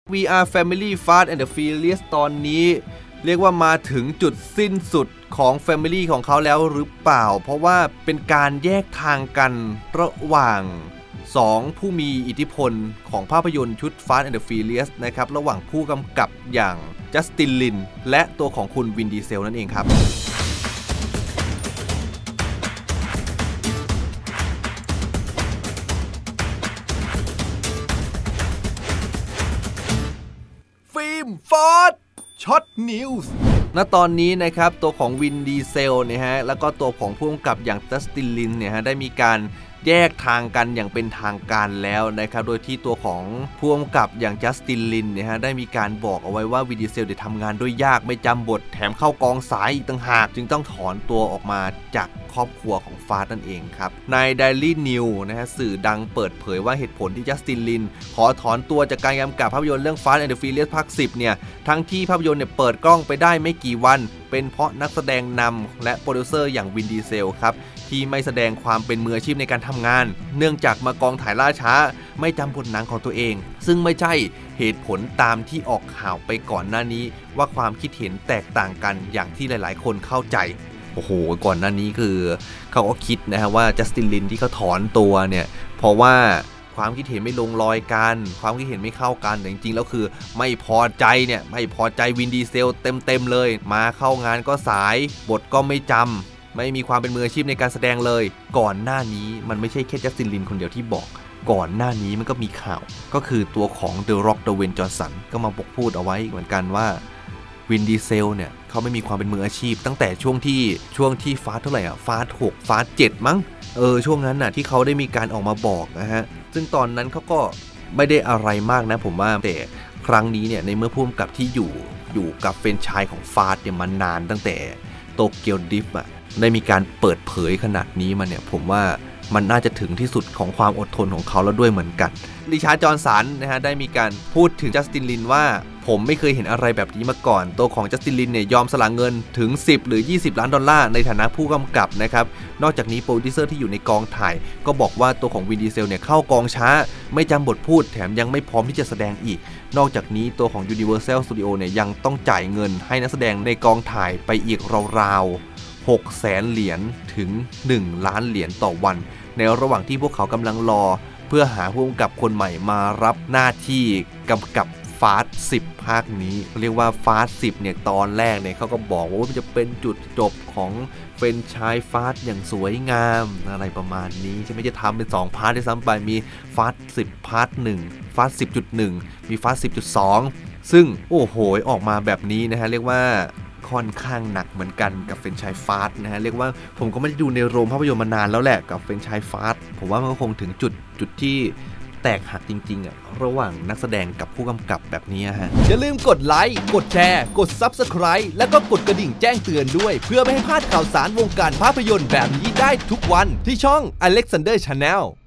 VR Family Fast and the Furious ตอนนี้เรียกว่ามาถึงจุดสิ้นสุดของ Family ของเขาแล้วหรือเปล่าเพราะว่าเป็นการแยกทางกันระหว่าง2ผู้มีอิทธิพลของภาพยนตร์ชุด Fast and the Furious นะครับระหว่างผู้กำกับอย่างจัสตินลินและตัวของคุณวินดีเซลนั่นเองครับฟิล์มฟอร์ดช็อตนิวส์ณตอนนี้นะครับตัวของวินดีเซลเนี่ยฮะแล้วก็ตัวของผู้กำกับอย่างจัสตินลินเนี่ยฮะได้มีการแยกทางกันอย่างเป็นทางการแล้วนะครับโดยที่ตัวของผู้กำกับอย่างจัสตินลินเนี่ยฮะได้มีการบอกเอาไว้ว่าวินดีเซลเดี๋ยวทำงานด้วยยากไม่จำบทแถมเข้ากองสายอีกต่างหากจึงต้องถอนตัวออกมาจากครอบครัวของฟาสนั่นเองครับใน Daily News นะฮะสื่อดังเปิดเผยว่าเหตุผลที่จัสตินลินขอถอนตัวจากการกำกับภาพยนตร์เรื่อง Fast and the Furious ภาค 10 เนี่ยทั้งที่ภาพยนตร์เนี่ยเปิดกล้องไปได้ไม่กี่วันเป็นเพราะนักแสดงนำและโปรดิวเซอร์อย่างวินดีเซลครับที่ไม่แสดงความเป็นมืออาชีพในการทำงานเนื่องจากมากองถ่ายล่าช้าไม่จำบทหนังของตัวเองซึ่งไม่ใช่เหตุผลตามที่ออกข่าวไปก่อนหน้านี้ว่าความคิดเห็นแตกต่างกันอย่างที่หลายๆคนเข้าใจโอ้โหก่อนหน้านี้คือเขาก็คิดนะฮะว่าจัสตินลินที่เขาถอนตัวเนี่ยเพราะว่าความคิดเห็นไม่ลงรอยกันความคิดเห็นไม่เข้ากันแต่จริงๆแล้วคือไม่พอใจวินดีเซลเต็มเลยมาเข้างานก็สายบทก็ไม่จำไม่มีความเป็นมืออาชีพในการแสดงเลยก่อนหน้านี้มันไม่ใช่แค่จัสตินลินคนเดียวที่บอกก่อนหน้านี้มันก็มีข่าวก็คือตัวของ The Rock ดเวนจอห์นสันก็มาบอกพูดเอาไว้เหมือนกันว่าวินดีเซลเนี่ยเขาไม่มีความเป็นมืออาชีพตั้งแต่ช่วงที่ฟาสเท่าไหร่ฟาส6ฟาส7มั้งช่วงนั้นน่ะที่เขาได้มีการออกมาบอกนะฮะซึ่งตอนนั้นเขาก็ไม่ได้อะไรมากนะผมว่าแต่ครั้งนี้เนี่ยในเมื่อผู้กำกับที่อยู่กับแฟรนไชส์ของฟาสเนี่ยมานานตั้งแต่โตเกียวดริฟต์ได้มีการเปิดเผยขนาดนี้มาเนี่ยผมว่ามันน่าจะถึงที่สุดของความอดทนของเขาแล้วด้วยเหมือนกันริชาร์ด จอห์นสันนะฮะได้มีการพูดถึงจัสตินลินว่าผมไม่เคยเห็นอะไรแบบนี้มาก่อนตัวของจัสตินลินเนี่ยยอมสละเงินถึง10หรือ20ล้านดอลลาร์ในฐานะผู้กำกับนะครับนอกจากนี้โปรดิวเซอร์ที่อยู่ในกองถ่ายก็บอกว่าตัวของวินดีเซลเนี่ยเข้ากองช้าไม่จำบทพูดแถมยังไม่พร้อมที่จะแสดงอีกนอกจากนี้ตัวของ Universal Studio เนี่ยยังต้องจ่ายเงินให้นักแสดงในกองถ่ายไปอีกราวๆ600,000 เหรียญถึง1ล้านเหรียญต่อวันในระหว่างที่พวกเขากำลังรอเพื่อหาผู้กำกับคนใหม่มารับหน้าที่กำกับฟาส10ภาคนี้เรียกว่าฟาส10เนี่ยตอนแรกเนี่ยเขาก็บอกว่ามันจะเป็นจุดจบของแฟรนไชส์ฟาสอย่างสวยงามอะไรประมาณนี้ใช่ไหมจะทำเป็น2พาร์ทด้วยซ้ำไปมีฟาส10พาร์ท1ฟาส10.1มีฟาส10.2ซึ่งโอ้โหออกมาแบบนี้นะฮะเรียกว่าค่อนข้างหนักเหมือนกันกับแฟรนไชส์ฟาสนะฮะเรียกว่าผมก็ไม่ได้ดูในโรงภาพยนตร์มานานแล้วแหละกับแฟรนไชส์ฟาสผมว่ามันก็คงถึงจุดที่แตกหักจริงๆระหว่างนักแสดงกับผู้กำกับแบบนี้ฮะอย่าลืมกดไลค์กดแชร์กด Subscribe แล้วก็กดกระดิ่งแจ้งเตือนด้วยเพื่อไม่ให้พลาดข่าวสารวงการภาพยนตร์แบบนี้ได้ทุกวันที่ช่อง Alexander Channel